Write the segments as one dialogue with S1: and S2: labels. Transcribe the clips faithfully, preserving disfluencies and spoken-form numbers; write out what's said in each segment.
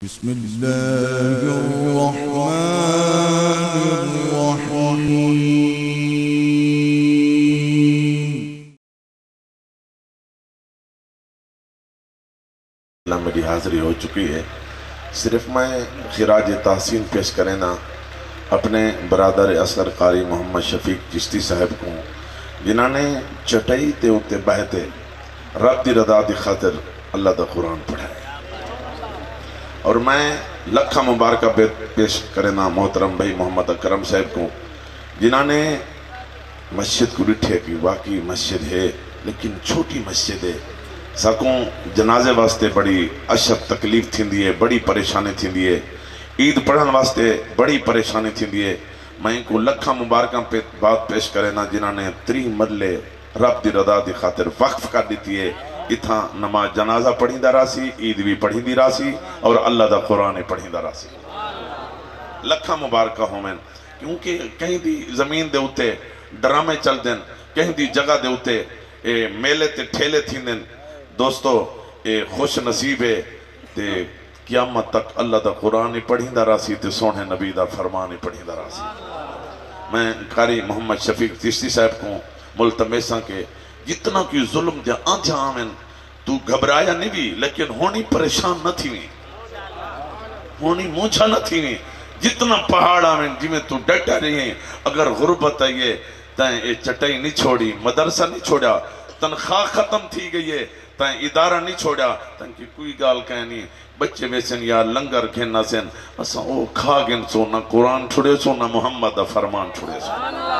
S1: بسم اللہ الرحمن الرحیم۔
S2: میری حاضری ہو چکی ہے، صرف میں خراج تحسین پیش کریں نا اپنے برادر اصغر قاری محمد شفیق چشتی صاحب کو، جنہاں نے چٹائی تے اتے بہتے رب دی رضا دی خاطر اللہ دا قرآن پڑھائے، اور میں لکھا مبارکہ پیش کریں نا محترم بھائی محمد اکرم صاحب کو، جنہاں نے مسجد کو ڈٹھے کی واقعی مسجد ہے لیکن چھوٹی مسجد ہے، ساکوں جنازے واسطے بڑی اشد تکلیف تھی دیئے، بڑی پریشانی تھی دیئے، عید پڑھن واسطے بڑی پریشانی تھی دیئے۔ میں ان کو لکھا مبارکہ پہ بات پیش کریں نا جنہاں نے تری مرلے رب دی رضا دی خاطر وقف کر دیتی ہے، اتھاں نماز جنازہ پڑھی دا راسی، عید بھی پڑھی دی راسی، اور اللہ دا قرآن پڑھی دا راسی۔ لکھا مبارکہ ہوں میں، کیونکہ کہیں دی زمین دے ہوتے ڈرامے چل دیں، کہیں دی جگہ دے ہوتے میلے تے ٹھیلے تھی دیں، دوستو اے خوش نصیب ہے تے قیامت تک اللہ دا قرآن پڑھی دا راسی تے سونے نبی دا فرمان پڑھی دا راسی۔ میں قاری محمد شفیق چشتی صاحب کو ملتمساں کے جتنا کی ظلم دیا آنجا آمین تو گھبرایا نہیں بھی لیکن ہونی پریشان نہ تھی بھی، ہونی موچھا نہ تھی بھی، جتنا پہاڑ آمین جی میں تو ڈٹا رہی ہیں، اگر غربت آئیے تائیں اے چٹائی نہیں چھوڑی، مدرسہ نہیں چھوڑا، تنخواہ ختم تھی گئی ہے، تائیں ادارہ نہیں چھوڑا، تائیں کی کوئی گال کہنی بچے ویسن یا لنگر کھینا سن اساں او کھا گن سو نہ قرآن چھوڑے سو نہ محمد فرمان چھوڑے سو۔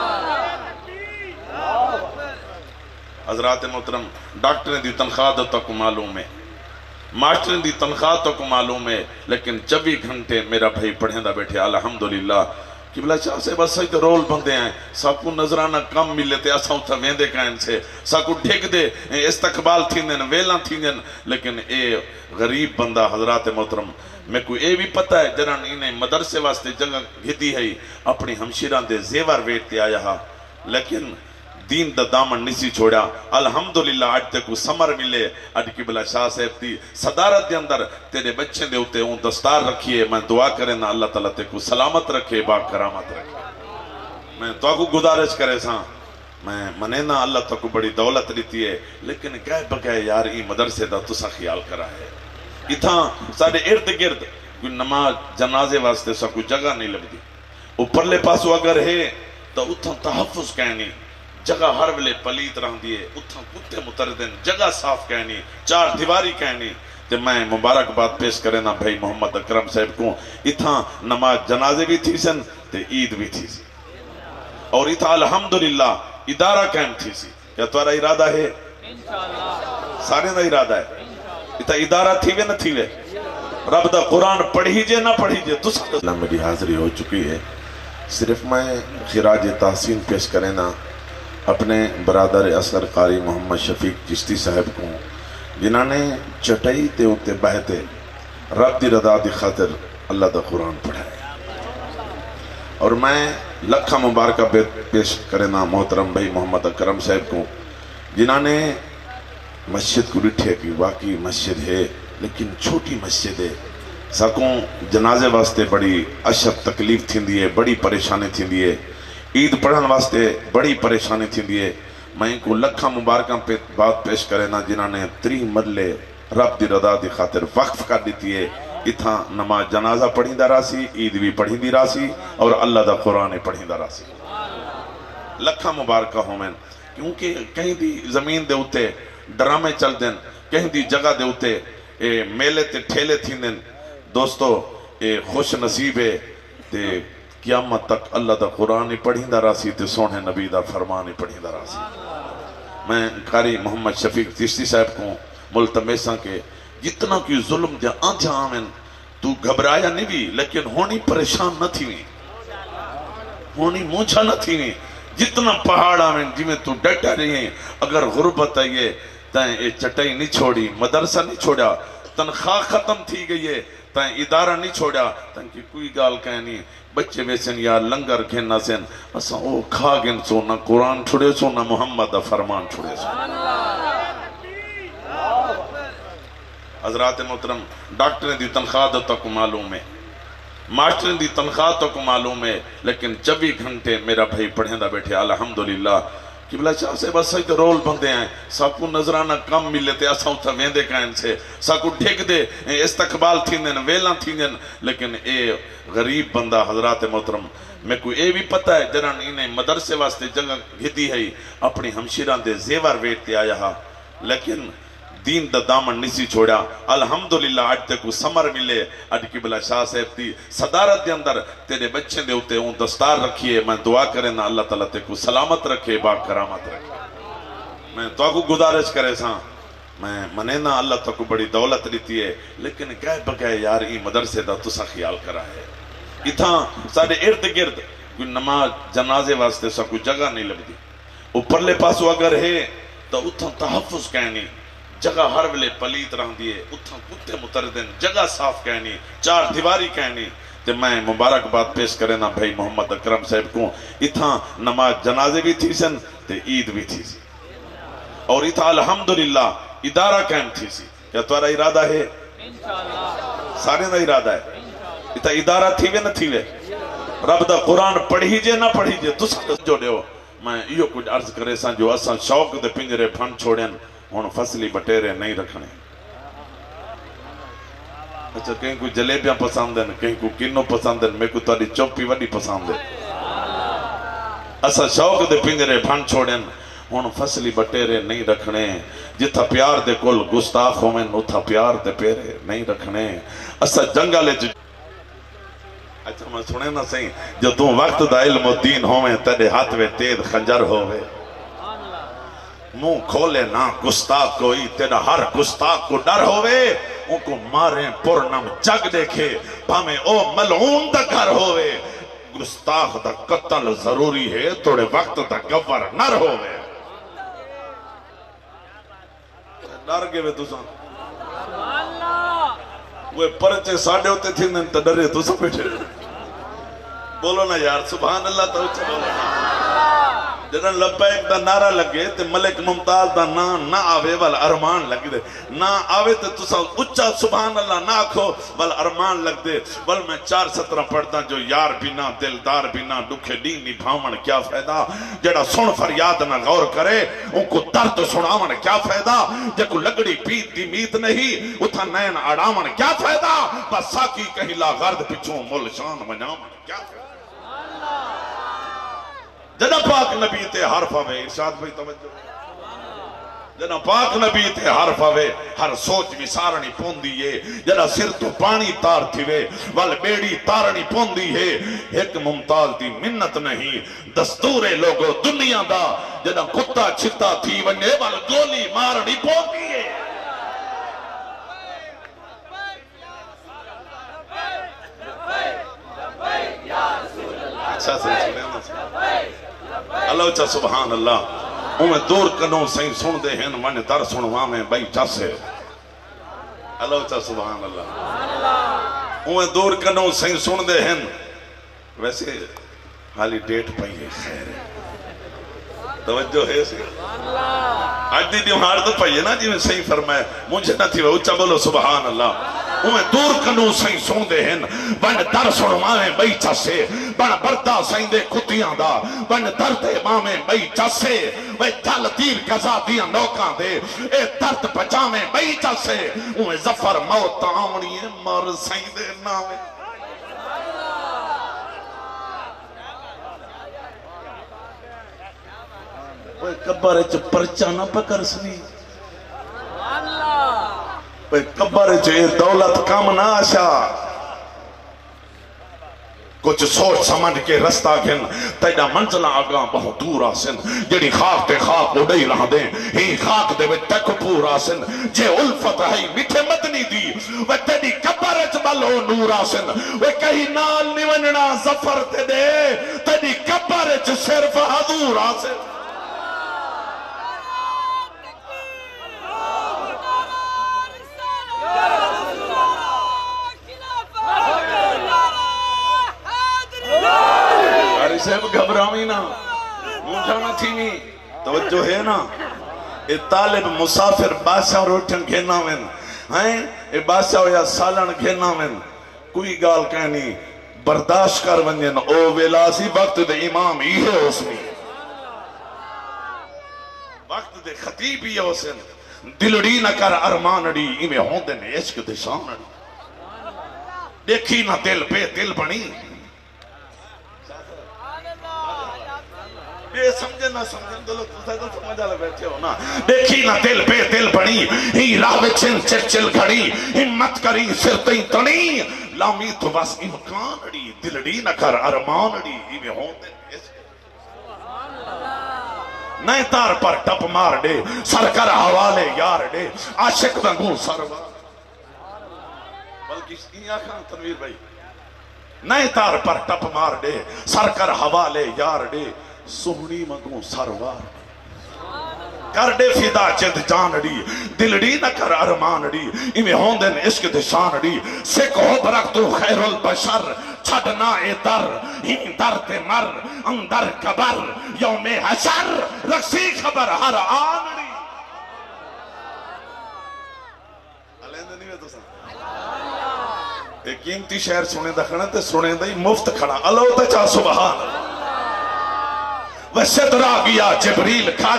S2: حضرات محترم ڈاکٹر دی تنخواہ تو تک معلوم ہے، ماسٹر دی تنخواہ تو کو معلوم ہے، لیکن چوبی گھنٹے میرا بھائی پڑھیں دا بیٹھے الحمدللہ قبلہ شاہ سے بس سید رول بندے ہیں، ساکو نظرانہ کم ملے تے اساں اتھا ویندے کائن سے، ساکو ڈھیک دے استقبال تھی دن ویلاں تھی دن، لیکن اے غریب بندہ حضرات محترم میں کوئی اے بھی پتہ ہے جنہاں انہیں مدرسے واسطے جگہ گھدی ہے اپنی ہمشیران دے زیور ویٹ تے آیا ہا، لیکن دین دا دامن نسی چھوڑا، الحمدللہ آج تے کو سمر ملے، آج قبلہ شاہ صاحب دی صدارت دے اندر تیرے بچے دے ہوتے ہوں دستار رکھیے، میں دعا کریں نا اللہ تعالیٰ تے کو سلامت رکھے، با کرامت رکھے۔ میں دعا کو گزارش کرے ساں، میں منے نا اللہ تک بڑی دولت لیتی ہے، لیکن گئے بگئے یار ای مدرسے دا تسا خیال کرا ہے، اتھاں سارے ارد گرد کوئی نماز جنازے واسطے سا کوئی جگہ نہیں لگ دی، اوپرلے پاسو اگر ہے تو اتھاں تحفظ کہنی، جگہ ہر ویلے پلیت رہن دیئے، اتھاں کتے متردن، جگہ صاف کہنی، چار دیواری کہنی، تے میں مبارک بات پیش کریں نا بھائی محمد اکرم صاحب کو، اتھاں نماز جنازے بھی تھی سن تے عید بھی تھی سی، اور اتھاں الحمدللہ ادارہ قائم تھی سی، کیا تمہارا ارادہ ہے؟ سارے دا ارادہ ہے، اتھاں ادارہ تھی وے نہ تھی وے، رب دا قرآن پڑھی جے نہ پڑھی جے، تس اللہ میری حاضری ہو چکی ہے، صرف میں خراج تحسین پیش کریں نا اپنے برادر اصغر قاری محمد شفیق چشتی صاحب کو، جنہاں نے چٹائی تے اتے بہتے رب دی رضا دی خاطر اللہ دا قرآن پڑھائے، اور میں لکھا مبارکہ پیش کریں نا محترم بھائی محمد اکرم صاحب کو، جنہاں نے مسجد کو ڈٹھے کی واقعی مسجد ہے لیکن چھوٹی مسجد ہے، ساکوں جنازے واسطے بڑی اشد تکلیف تھی دیئے، بڑی پریشانی تھی دیئے، عید پڑھن واسطے بڑی پریشانی تھی دیئے۔ میں ان کو لکھا مبارکہ پہ بات پیش کریں نا جنہاں نے تری مرلے رب دی رضا دی خاطر وقف کر دیتی ہے، اتھاں نماز جنازہ پڑھی دا راسی، عید بھی پڑھی دی راسی، اور اللہ دا قرآن پڑھی دا راسی۔ لکھا مبارکہ ہوں میں، کیونکہ کہیں دی زمین دے ہوتے ڈرامے چل دیں، کہیں دی جگہ دے ہوتے میلے تے ٹھیلے تھی دیں، دوستو اے خوش نصیب ہے تے قیامت تک اللہ دا قرآن پڑھی دا راسی تے سونے نبی دا فرمان پڑھی دا راسی۔ میں قاری محمد شفیق چشتی صاحب کو ملتمساں کے جتنا کی ظلم دیا آنجا آمین تو گھبرایا نہیں بھی لیکن ہونی پریشان نہ تھی بھی، ہونی موچھا نہ تھی بھی، جتنا پہاڑ آمین جی میں تو ڈٹا رہی ہیں، اگر غربت آئیے تائیں اے چٹائی نہیں چھوڑی، مدرسہ نہیں چھوڑا، تنخواہ ختم تھی گئی ہے، تائیں ادارہ نہیں چھوڑا، تائیں کی کوئی گال کہنی بچے ویسن یا لنگر کھینا سن اساں او کھا گن سو نہ قرآن چھوڑے سو نہ محمد فرمان چھوڑے سو۔ حضرات محترم ڈاکٹریں دی تنخواہ تو تک معلوم ہے، ماسٹریں دی تنخواہ تو معلوم ہے، لیکن چوبی گھنٹے میرا بھائی پڑھیں دا بیٹھے الحمدللہ قبلہ شاہ سے بس سائی تو رول بندے ہیں، ساکو نظرانہ کم ملے تے اساں اتھا ویندے کائن سے، ساکو ڈھک دے استقبال تھیندن ویلاں تھیندن، لیکن اے غریب بندہ حضرات محترم میں کوئی اے بھی پتہ ہے جنہاں انہیں مدرسے واسطے جگہ گھتی ہے اپنی ہمشیران دے زیور ویٹتے آیا ہا، لیکن دین دا دامن نسی چھوڑا الحمدللہ آج تے کو سمر ملے آج قبلہ شاہ صاحب دی صدارت دے اندر تیرے بچے دے ہوتے ہوں دستار رکھیے میں دعا کریں نا اللہ تعالیٰ تے کو سلامت رکھے با کرامت رکھے میں تو کو گزارش کرے ساں میں منے نا اللہ تو کو بڑی دولت لیتی ہے لیکن کہے بکے یار ای مدرسے دا تسا خیال کرا ہے اتھاں سارے ارد گرد کوئی نماز جنازے واسطے سا کوئی جگہ نہیں لگ دی اوپرلے پاسو اگر ہے تو اتھاں تحفظ کہنی جگہ ہر ویلے پلیت رہن دیئے اتھاں کتے متردن جگہ صاف کہنی چار دیواری کہنی تے میں مبارک بات پیش کرے نا بھائی محمد اکرم صاحب کو اتھاں نماز جنازے بھی تھی سن تے عید بھی تھی سی اور اتھاں الحمدللہ ادارہ قائم تھی سی کیا تمہارا ارادہ ہے سارے دا ارادہ ہے اتھاں ادارہ تھی وے نہ تھی وے رب دا قرآن پڑھی جے نہ پڑھی جے تُس جو دے ہو میں یہ کچھ عرض کرے سان جو اساں شوق دے پنجرے پھن چھوڑیں ہون فصلی بٹیرے نہیں رکھنے اچھا کہیں کوئی جلیبیاں پسند ہیں کہیں کوئی کنو پسند ہیں میں کوئی تاری چوپی وڈی پسند ہے اسا شوق دے پنجرے پھن چھوڑیں ہون فصلی بٹیرے نہیں رکھنے جتھا پیار دے کل گستاخ ہومیں اتھا پیار دے پیرے نہیں رکھنے اسا جنگلے جو اچھا میں سنے نہ سہیں جو تم وقت دا علم و دین ہومیں تیرے ہاتھ میں تید خنجر ہوئے منہ کھولے نہ گستاخ کوئی تیرا ہر گستاخ کو ڈر ہوئے ان کو ماریں پرنم جگ دیکھے پامیں او ملعون دا گھر ہوئے گستاخ دا قتل ضروری ہے توڑے وقت دا گور نر ہوئے ڈر گئے وے تساں وہ پرچے ساڑھے ہوتے تھے نن تا ڈرے تو سب بیٹھے بولو نا یار سبحان اللہ تا اچھا بولو نا جنہاں لبیک دا نعرہ لگے تے ملک ممتاز دا نا نہ آوے والا ارمان لگ دے نہ آوے تے تسا اچھا سبحان اللہ نہ آکھو والا ارمان لگ دے بل میں چار سترہ پڑھتا جو یار بنا دلدار بنا دکھے دین نبھاون کیا فائدہ جڑا سن فریاد نہ غور کرے ان کو درد سناون کیا فائدہ جے کو لگڑی پیت دی میت نہیں اتھا نین اڑاون کیا فائدہ بس ساکی کہیں لا غرد پچھوں مل شان مناون کیا فائدہ جنہ پاک نبی تے حرف آوے ارشاد بھائی توجہ جنہ پاک نبی تے حرف آوے ہر سوچ بھی سارنی پوندی ہے جنہ سر تو پانی تار تھیوے وال بیڑی تارنی پوندی ہے ایک ممتاز دی منت نہیں دستور لوگو دنیا دا جنہ کتا چھتا تھی ونے وال گولی مارنی پوندی ہے اچھا سے سنے اللہ اچھا سبحان اللہ اوہ دور کنوں سہیں سن دے ہیں من در سنوا میں بھائی چاسے اللہ اچھا سبحان اللہ اوہ دور کنوں سہیں سن دے ہیں ویسے حالی ڈیٹ پائی ہے خیر ہے توجہ ہے سی آج دی دیوہار تو پائی ہے نا جی میں صحیح فرمائے مجھے نہ تھی وہ اچھا بولو سبحان اللہ اوہ دور کنوں سہیں سن دے ہیں بن در سنوا میں بھائی چاسے بن بردہ سہیں دے کتیاں دا بن درد امام بھائی چاسے وہ جل تیر گزا دیا نوکاں دے اے درد پچامے بھائی چاسے اوہ زفر موت آمنی مر سہیں دے نامے وہ کبھر چ پرچہ نہ پکر سنی وہ کبھر چ دولت کم نہ آشا کچھ سوچ سمجھ کے رستہ گھن تیڑا منزلہ آگاں بہت دور آسن جڑی خاک تے خاک اڑائی رہا دیں ہی خاک دے وے تک پور آسن جے الفت ہے میٹھے مدنی دی وہ تیڑی کبر اچبل ہو نور آسن وہ کہیں نال نیوننا زفر تے دے تیڑی کبر اچ صرف حضور آسن صاحب گھبراوی نا مونجھا نہ تھی نہیں توجہ ہے نا اے طالب مسافر بادشاہ روٹن گھینا وین ہیں اے بادشاہ یا سالن گھینا میں کوئی گال کہنی برداشت کر ونجن او ویلاسی وقت دے امام ہی ہے اس میں وقت دے خطیب ہی ہے اس میں دلڑی نہ کر ارمانڑی ایمیں ہوندے نے عشق دے شانڑی دیکھی نہ دل پہ دل بنی بے سمجھے نہ سمجھن دلو تُسے تو سمجھا لے بیٹھے ہو نا دیکھی نہ دل پہ دل بنی ہی راہ چن چل چل کھڑی ہمت کری سرتیں تنی لامی تو بس امکانڑی دلڑی نہ کر ارمانڑی ایمیں ہوندے نے نئے تار پر ٹپ مار دے سر کر حوالے یار دے عاشق بنگو سروا بلکہ اس کی آنکھاں تنویر بھائی نئے تار پر ٹپ مار دے سر کر حوالے یار دے سہنی منگو سروار کر دے فدا جد جانڑی دلڑی نہ کر ارمانڑی ایمیں ہوندن عشق دے شانڑی سکھ ہو برک تو خیر البشر چھڑنا اے در ہی در تے مر اندر قبر یوم حشر رکسی خبر ہر آنڑی علیندہ نہیں تو سن ایک قیمتی شہر سنے دا کھڑا تے سنے دا ہی مفت کھڑا اللہ تا چاہ سبحان وشدرا گیا جبریل کھڑ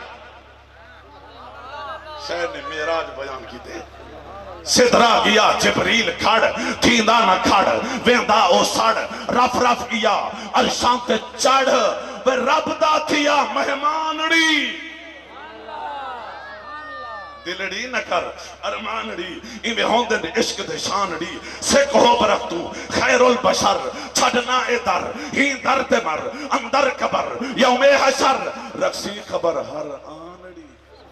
S2: شہر نے میراج بیان کی دے صدرا گیا جبریل کھڑ تھیندہ نہ کھڑ ویندہ او سڑ رف رف گیا عرشان تے چڑھ وہ رب دا تھیا مہمانڑی دلڑی نہ کر ارمانڑی ایمیں ہوندن عشق دے شانڑی سکھ ہو برک تو خیر البشر چھڑنا اے در ہی در تے مر اندر قبر یوم حشر رکسی خبر ہر آنڑی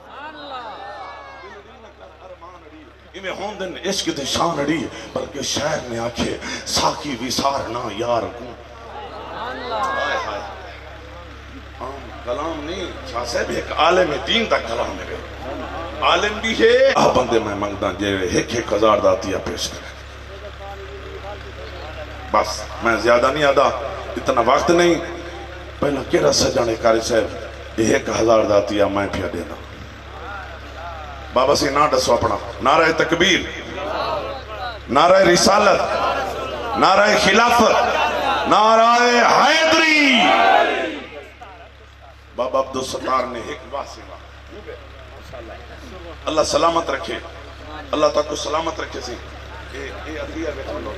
S2: ایمیں ہوندن عشق دے شانڑی بلکہ شہر نے آکھے ساکی ویسارنا یار کو آئے آئے عام کلام نہیں شاہ صاحب ایک عالم دین دا کلام ہے عالم بھی ہے آہ بندے میں منگدان جے ایک ایک ہزار داتیہ پیش کریں بس میں زیادہ نہیں آدھا اتنا وقت نہیں پہلا کیڑا سجانے کاری صاحب ایک ہزار داتیہ میں پیا دینا بابا سی نہ ڈسو اپنا نعرہ تکبیر نعرہ رسالت نعرہ خلافت نعرہ حیدری بابا عبدالستار نے ایک واسی اللہ سلامت رکھے اللہ تعالیٰ کو سلامت رکھے سی اے عدلیہ بیٹھا لو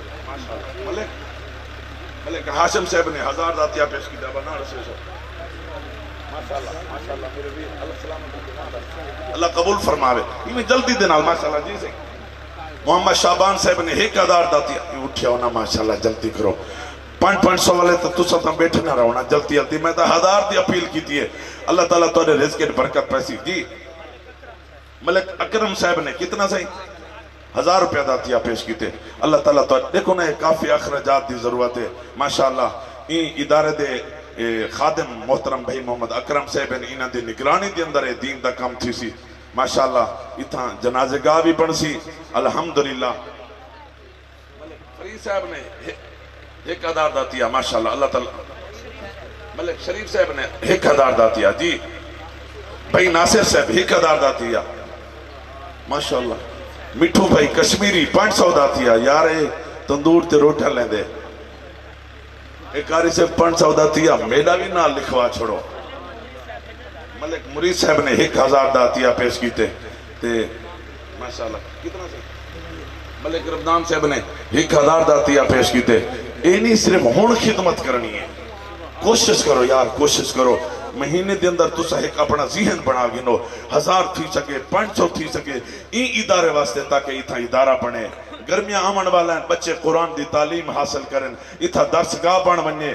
S2: ملک ملک حاشم صاحب نے ہزار داتیہ پیش کی دابا نہ رسے سو ماشاءاللہ ماشاءاللہ میرے بھی اللہ سلامت رکھے اللہ قبول فرماوے یہ میں جلدی دینا ماشاءاللہ جی سے محمد شعبان صاحب نے ایک ہزار داتیہ اٹھیا ہونا ماشاءاللہ جلدی کرو پانچ پانچ سو والے تو سب تم بیٹھے نہ رہونا جلدی جلدی میں تو ہزار دی اپیل کی تھی اللہ تعالیٰ تو نے رزق کی برکت پیسی جی ملک اکرم صاحب نے کتنا صحیح ہزار روپیہ داتیہ پیش کی تھے اللہ تعالیٰ تو دیکھو نا کافی اخراجات دی ضرورت ہے ماشاءاللہ این ادارے دے خادم محترم بھائی محمد اکرم صاحب نے انہاں دے نگرانی دے اندر دین دا کام تھی سی ماشاءاللہ اتھاں جنازے گاہ بھی بن سی الحمدللہ ملک فرید صاحب نے ایک ہزار داتیہ ماشاءاللہ اللہ تعالیٰ ملک شریف صاحب نے ایک ہزار داتیہ جی بھائی ناصر صاحب ایک ہزار داتیہ ماشاءاللہ مٹھو بھائی کشمیری پانچ سو داتیہ یارے تندور تے روٹھا لیں دے ایک آری سے پانچ سو داتیہ میڈا بھی نہ لکھوا چھوڑو ملک مرید صاحب نے ایک ہزار داتیہ پیش کی تے تے ماشاءاللہ کتنا سے ملک ربدان صاحب نے ایک ہزار داتیہ پیش کی تے اے نہیں صرف ہون خدمت کرنی ہے کوشش کرو یار کوشش کرو مہینے دے اندر تو ایک اپنا ذہن بنا گنو ہزار تھی سکے پانچ سو تھی سکے این ادارے واسطے تاکہ اتھا ادارہ بنے گرمیاں آمن والا ہیں بچے قرآن دی تعلیم حاصل کریں اتھا درس گاہ بن بنے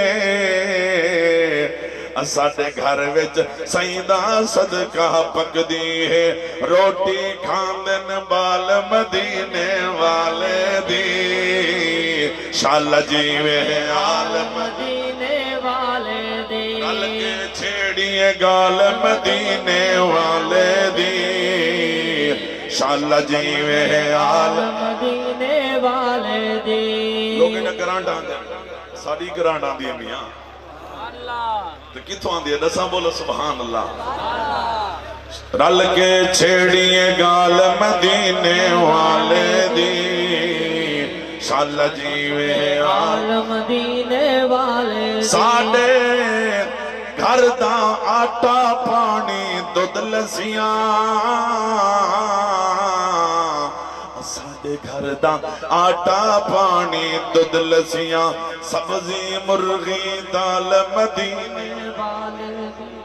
S2: اساتے گھر وچ سیدہ صدقہ پک دی ہے روٹی کھاندن بال مدینے والے دی شال جیوے آل مدینے والے دی گل کے چھیڑیے گال مدینے والے دی شال جیوے آل مدینے والے دی لوگ انہیں گران ڈان دیں ساڑی گران ڈان دیں میاں تو کتوں آن دیا دساں بولو سبحان اللہ رل کے چھیڑیے گال مدینے والے دی شال جیوے
S3: آل مدینے والے
S2: ساڑے گھر دا آٹا پانی دودھ لسیاں ساڑے گھر دا آٹا پانی دودھ لسیاں سبزی مرغی دال مدینے
S3: والے دی